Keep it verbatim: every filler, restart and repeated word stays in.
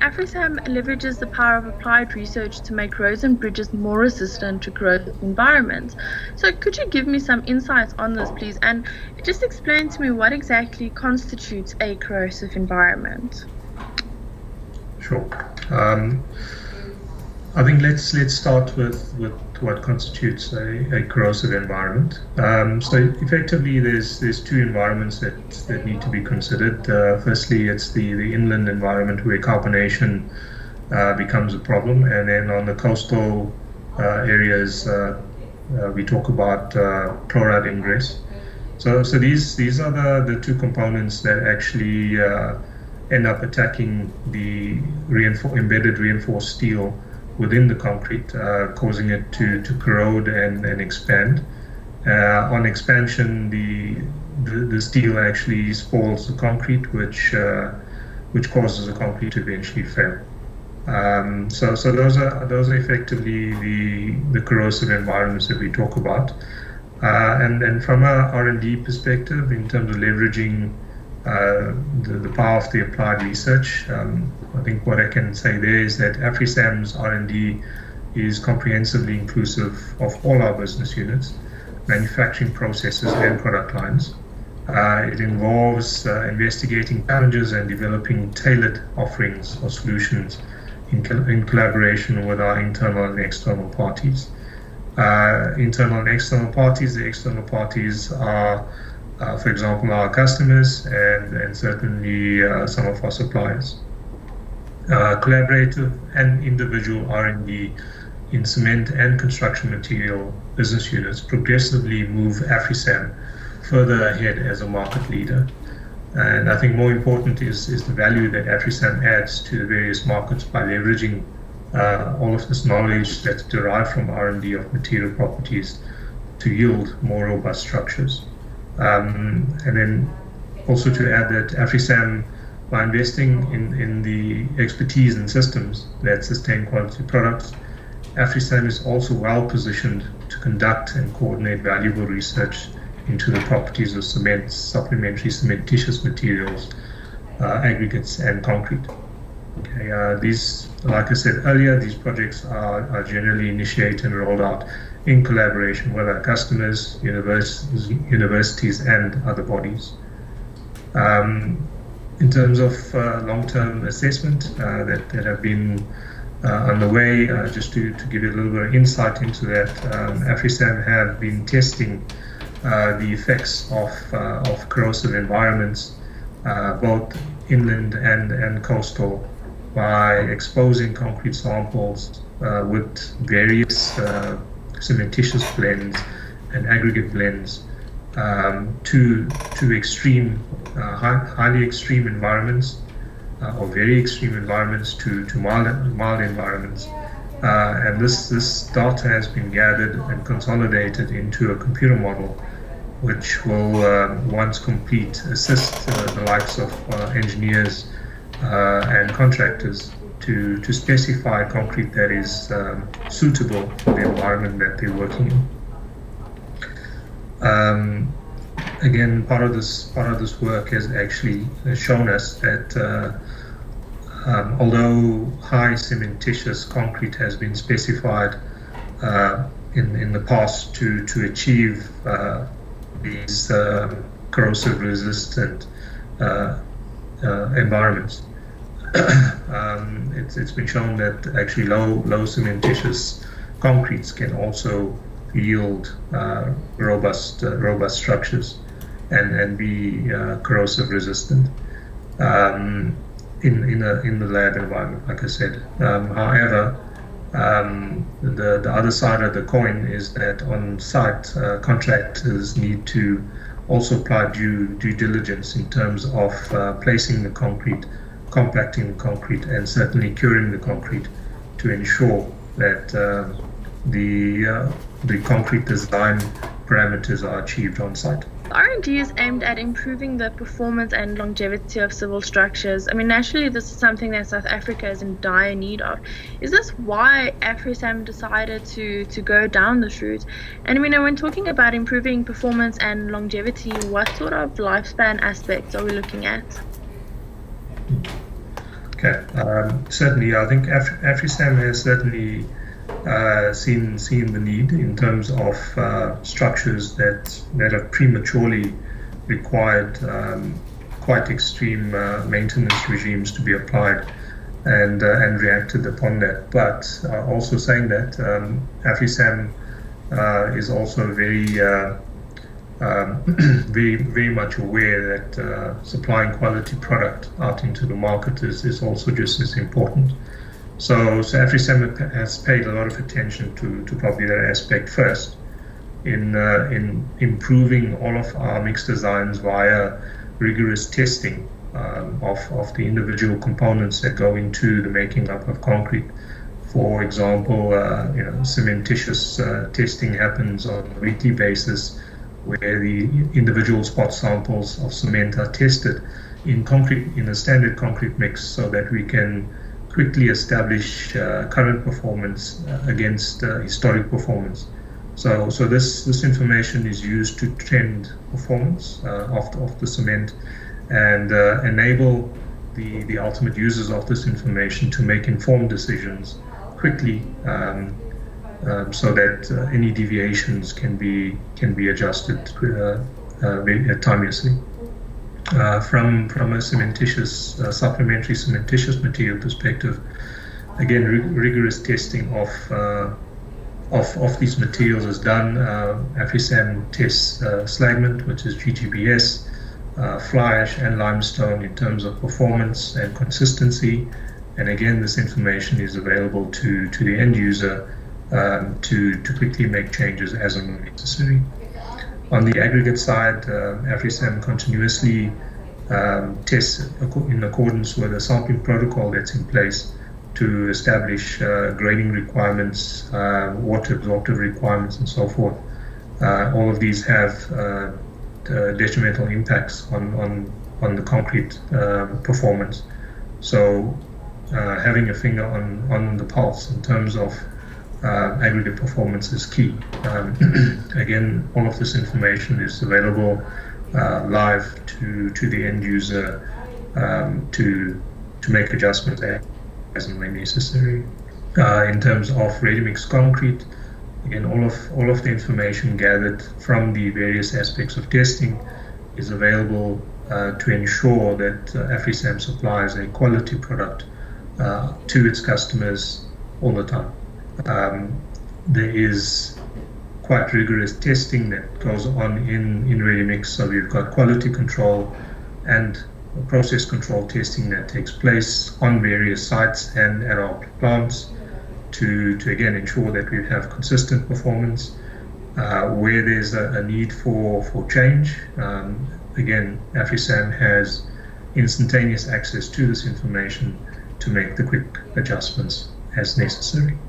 AfriSam leverages the power of applied research to make roads and bridges more resistant to corrosive environments. So could you give me some insights on this, please? And just explain to me what exactly constitutes a corrosive environment. Sure. Um, I think let's let's start with, with what constitutes a, a corrosive environment. Um, so effectively, there's there's two environments that, that need to be considered. Uh, firstly, it's the, the inland environment where carbonation uh, becomes a problem, and then on the coastal uh, areas, uh, uh, we talk about uh, chloride ingress. So so these these are the, the two components that actually uh, end up attacking the reinfor- embedded reinforced steel within the concrete, uh, causing it to, to corrode and, and expand. Uh, on expansion, the, the the steel actually spoils the concrete, which uh, which causes the concrete to eventually fail. Um, so so those are those are effectively the the corrosive environments that we talk about. Uh, and and from a R and D perspective, in terms of leveraging uh, the, the power of the applied research, um, I think what I can say there is that AfriSam's R and D is comprehensively inclusive of all our business units, manufacturing processes and product lines. Uh, it involves uh, investigating challenges and developing tailored offerings or solutions in, co- in collaboration with our internal and external parties. Uh, internal and external parties, the external parties are Uh, for example, our customers and, and certainly uh, some of our suppliers. Uh, collaborative and individual R and D in cement and construction material business units progressively move AfriSam further ahead as a market leader. And I think more important is, is the value that AfriSam adds to the various markets by leveraging uh, all of this knowledge that's derived from R and D of material properties to yield more robust structures. Um, and then also to add that AfriSam, by investing in, in the expertise and systems that sustain quality products, AfriSam is also well positioned to conduct and coordinate valuable research into the properties of cement, supplementary cementitious materials, uh, aggregates, and concrete. Okay, uh, these, like I said earlier, these projects are, are generally initiated and rolled out in collaboration with our customers, universities, universities and other bodies. Um, in terms of uh, long-term assessment uh, that, that have been uh, underway, uh, just to, to give you a little bit of insight into that, um, AfriSam have been testing uh, the effects of, uh, of corrosive environments, uh, both inland and, and coastal, by exposing concrete samples uh, with various uh, cementitious blends and aggregate blends um, to to extreme, uh, high, highly extreme environments uh, or very extreme environments to to mild mild environments, uh, and this this data has been gathered and consolidated into a computer model, which will uh, once complete assist uh, the likes of uh, engineers uh, and contractors to, to specify concrete that is um, suitable for the environment that they're working in. Um, again, part of this part of this work has actually shown us that uh, um, although high cementitious concrete has been specified uh, in in the past to to achieve uh, these uh, corrosive resistant uh, uh, environments. um, it's, it's been shown that actually low low cementitious concretes can also yield uh, robust uh, robust structures and and be uh, corrosive resistant um, in in a in the lab environment, like I said. Um, however, um, the the other side of the coin is that on site uh, contractors need to also apply due due diligence in terms of uh, placing the concrete, compacting the concrete, and certainly curing the concrete to ensure that uh, the uh, the concrete design parameters are achieved on site. R and D is aimed at improving the performance and longevity of civil structures. I mean, naturally, this is something that South Africa is in dire need of. Is this why AfriSam decided to, to go down this route? And I mean, when talking about improving performance and longevity, what sort of lifespan aspects are we looking at? Okay, um, certainly. I think Af- AfriSam has certainly uh, seen seen the need in terms of uh, structures that that have prematurely required um, quite extreme uh, maintenance regimes to be applied, and uh, and reacted upon that. But uh, also saying that um, AfriSam uh, is also very uh, um, very very much aware that uh, supplying quality product out into the market is, is also just as important. So, so AfriSam has paid a lot of attention to, to probably that aspect first in uh, in improving all of our mix designs via rigorous testing um, of, of the individual components that go into the making up of concrete. For example, uh, you know, cementitious uh, testing happens on a weekly basis, where the individual spot samples of cement are tested in concrete, in a standard concrete mix, so that we can quickly establish uh, current performance uh, against uh, historic performance. So, so this this information is used to trend performance uh, of, the, of the cement, and uh, enable the the ultimate users of this information to make informed decisions quickly, um, um, so that uh, any deviations can be can be adjusted uh, uh, very, uh, timeously. Uh, from from a cementitious uh, supplementary cementitious material perspective, again, rig rigorous testing of uh, of of these materials is done. Uh, AfriSam tests uh, slagment, which is G G B S, uh, fly ash, and limestone in terms of performance and consistency. And again, this information is available to to the end user um, to to quickly make changes as and when necessary. On the aggregate side, uh, AfriSam continuously um, tests in accordance with a sampling protocol that's in place to establish uh, grading requirements, uh, water absorptive requirements, and so forth. Uh, all of these have uh, uh, detrimental impacts on, on, on the concrete uh, performance. So uh, having a finger on, on the pulse in terms of Uh, aggregate performance is key. Um, again, all of this information is available uh, live to to the end user um, to to make adjustments as and when necessary. Uh, in terms of ready-mix concrete, again, all of all of the information gathered from the various aspects of testing is available uh, to ensure that uh, AfriSam supplies a quality product uh, to its customers all the time. Um, there is quite rigorous testing that goes on in, in ready-mix, so we've got quality control and process control testing that takes place on various sites and at our plants to, to again ensure that we have consistent performance. Uh, where there's a, a need for, for change, um, again, AfriSam has instantaneous access to this information to make the quick adjustments as necessary.